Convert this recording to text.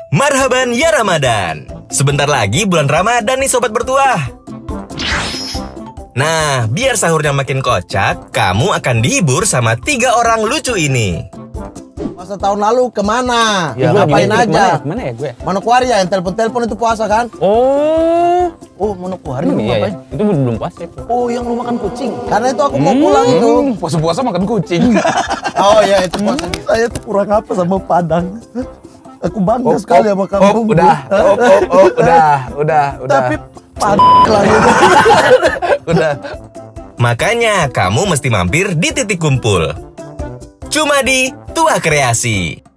Marhaban ya Ramadan. Sebentar lagi bulan Ramadan nih Sobat Bertuah. Nah, biar sahurnya makin kocak, kamu akan dihibur sama 3 orang lucu ini. Puasa tahun lalu kemana? Ya, Ngapain aja? Kemana ya gue? Manokwari ya, yang telepon-telepon itu puasa kan? Oh, Manokwari iya, ngapain? itu belum puasa itu. Oh, yang lu makan kucing. Karena itu aku mau pulang itu. Puasa-puasa makan kucing. Oh ya, itu puasa. Saya tuh kurang apa sama Padang. Aku bangga sekali sama kamu. Udah. Tapi Padang lagi. Udah. Makanya kamu mesti mampir di titik kumpul. Cuma di Tua Kreasi.